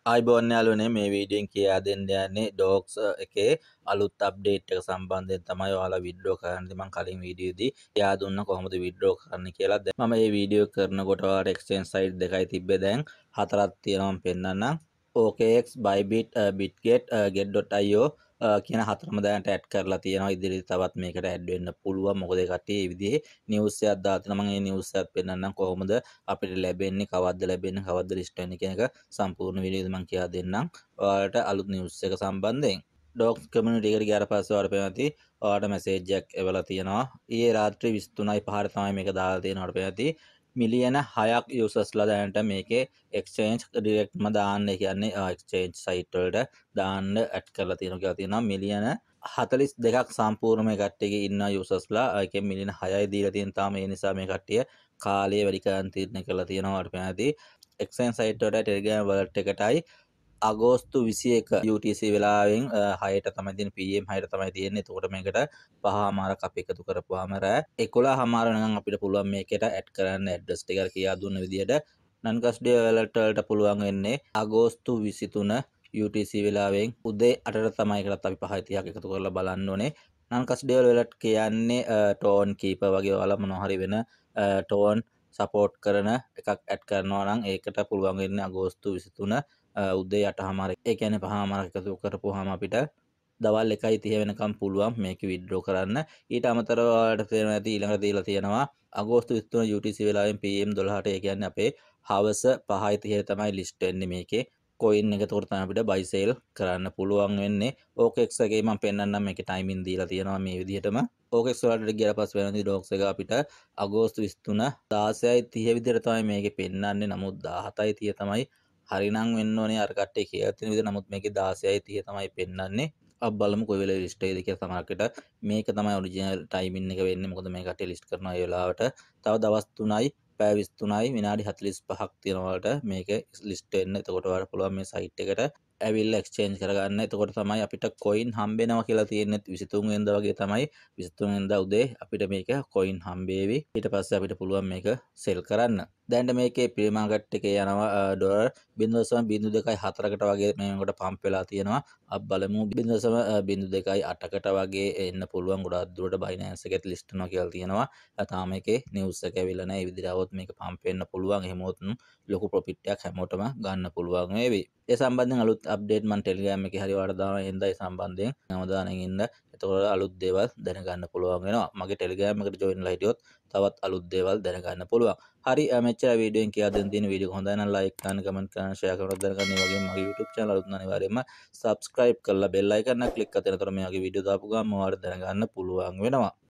ආයිබෝන් යාළුවනේ මේ වීඩියෝෙන් කියා දෙන්න යන්නේ ඩොග්ස් එකේ අලුත් අප්ඩේට් එක සම්බන්ධයෙන් තමයි ඔයාලා විඩ්‍රෝ කරන්න. මම කලින් වීඩියෝදී කියා දුන්නා කොහොමද විඩ්‍රෝ කරන්න කියලා. දැන් මම මේ වීඩියෝ කරනකොට ඔයාලට එක්ස්චේන්ජ් සයිට් දෙකයි තිබ්බේ. දැන් හතරක් තියෙනවා මම පෙන්නන්නම්. OKX, Bybit, Bitget, Get.io කියන හතරම දැනට ඇඩ් කරලා තියෙනවා. ඉදිරියට තවත් මේකට ඇඩ් වෙන්න පුළුවන්. මොකද ඒ කට්ටිය මේ විදිහේ නිවුස් එකක් දාලා මම මේ නිවුස් එකත් පෙන්නන්නම් කොහොමද අපිට ලැබෙන්නේ, කවද්ද ලැබෙන්නේ, කවද්ද ලිස්ට් වෙන්නේ කියන එක සම්පූර්ණ වීඩියෝ මම කියා දෙන්නම් ඔයාලට අලුත් නිවුස් එක සම්බන්ධයෙන්. ඩොග්ස් කමියුනිටි එකට ගියාට පස්සේ ඔයාලට පේනවා ඔයාලට මැසේජ් එකක් එවලා තියෙනවා. ඊයේ රාත්‍රී 23:05 තමයි මේක දාලා තියෙනවා. ඔයාලට පේනවා මිලියන 6ක් යූසර්ස්ලා දැනට මේකේ එක්ස්චේන්ජ් ඩිරෙක්ට්ම දාන්න, කියන්නේ එක්ස්චේන්ජ් සයිට් වලට දාන්න ඇඩ් කරලා තියෙනවා කියලා තියෙනවා. මිලියන 42ක් සම්පූර්ණ මේ කට්ටියගේ ඉන්න යූසර්ස්ලා, ඒකෙන් මිලියන 6යි දීලා තියෙන තාම. ඒ නිසා මේ කට්ටිය කාලය වැඩි කරන් තීරණය කරලා තියෙනවා. ඔයාලට පේනවා එක්ස්චේන්ජ් සයිට් වලට ටෙලිග්‍රෑම් වලට් එකටයි අගෝස්තු 21 UTC වෙලාවෙන් 6ට තමයි තියෙන්නේ, PM 6ට තමයි තියෙන්නේ. එතකොට මේකට 5:00මාරක් අපි එකතු කරපුවාම රෑ 11:00මාර වෙනකන් අපිට පුළුවන් මේකට ඇඩ් කරන්න ඇඩ්‍රස් ටික කියා දුන්න විදිහට. නන් කස්ඩිය වැලට් වලට පුළුවන් වෙන්නේ අගෝස්තු 23 UTC වෙලාවෙන් උදේ 8ට තමයි. ඒකටත් අපි 5:30ක් එකතු කරලා බලන්න ඕනේ. නන් කස්ඩිය වැලට් කියන්නේ ටෝන් කීපර් වගේ ඔයාලා මොනවා හරි වෙන ටෝන් සපෝට් කරන එකක් ඇඩ් කරනවා නම් ඒකට පුළුවන් වෙන්නේ අගෝස්තු 23 උදේ 8:00මාර. ඒ කියන්නේ 5:00මාරක් එකතු කරපුවාම අපිට දවල් 1:30 වෙනකම් පුළුවන් මේක විඩ්‍රෝ කරන්න. ඊට අමතරව ඔයාලට තේරෙනවා ඇති ඊළඟට දීලා තියෙනවා අගෝස්තු 23 UTC වෙලාවෙන් PM 12ට. ඒ කියන්නේ අපේ හවස 5:30 තමයි ලිස්ට් වෙන්නේ මේකේ කොයින් එක. එතකොට තමයි අපිට buy sell කරන්න පුළුවන් වෙන්නේ. OKX එකේ මම පෙන්නන්නම් මේකේ ටයිමින් දීලා තියෙනවා මේ විදිහටම. OKX වලට ගියාට පස්සේ වෙනදී ඩොග්ස් එක අපිට අගෝස්තු 23 16:30 විදිහට තමයි මේකේ පෙන්නන්නේ. නමුත් 17:30 තමයි හරිනම් වෙන්න ඕනේ අර කට්ටිය කියලා තියෙන විදිහට. නමුත් මේකේ 16:30 තමයි පෙන්නන්නේ. අපි බලමු කොයි වෙලාවෙ ලිස්ට් වෙයිද කියලා. සමහරකට මේක තමයි ඔරිජිනල් ටයිමින් එක වෙන්නේ. මොකද මේ කට්ටිය ලිස්ට් කරනවා ඒ වෙලාවට. තව දවස් 3යි පැය 23යි විනාඩි 45ක් තියෙනවා වලට මේක ලිස්ට් වෙන්න. එතකොට ඔයාලට පුළුවන් මේ සයිට් එකට ඇවිල්ලා එක්ස්චේන්ජ් කරගන්න. එතකොට තමයි අපිට කොයින් හම්බෙනවා කියලා තියෙන්නේ. 23 වෙනිදා වගේ තමයි 23 වෙනිදා උදේ අපිට මේක කොයින් හම්බේවි. ඊට පස්සේ අපිට පුළුවන් මේක සෙල් කරන්න. දැන් මේකේ ප්‍රී මාකට් එකේ යනවා ඩොලර් 0.02කට වගේ මේකට පම්ප් වෙලා තියෙනවා. අපි බලමු 0.02.8කට වගේ එන්න පුළුවන්. ගොඩක් දුරට බයිනෑන්ස් එකෙත් ලිස්ට් වෙනවා කියලා තියෙනවා. තාම මේකේ නිවුස් එක ඇවිල්ලා නැහැ. ඒ විදිහට આવොත් මේක පම්ප් වෙන්න පුළුවන්. එහෙමොත් ලොකු ප්‍රොෆිට් එකක් හැමෝටම ගන්න පුළුවන් වේවි. ඒ සම්බන්ධයෙන් අලුත් අප්ඩේට් මම ටෙලිග්‍රෑම් එකේ හරි ඔයාලට දානවා. එන්දා ඒ සම්බන්ධයෙන් අවධානයෙන් ඉන්න. එතකොට අලුත් දේවල් දැනගන්න පුළුවන් වෙනවා. මගේ ටෙලිග්‍රෑම් එකට ජොයින් වෙලා හිටියොත් තවත් අලුත් දේවල් දැනගන්න පුළුවන්. හරි මෙච්චර වීඩියෝෙන් කියලා දෙන්න තියෙන. වීඩියෝ හොඳයි නම් ලයික් කරන්න, කමෙන්ට් කරන්න, ෂෙයා කරන්න දැනගන්න. ඒ වගේම මගේ YouTube channel අලුත් නම් අනිවාර්යයෙන්ම subscribe කරලා bell icon එක click කරලා එතකොට මේ වගේ වීඩියෝ දාපු ගමන් ඔයාලට දැනගන්න පුළුවන් වෙනවා.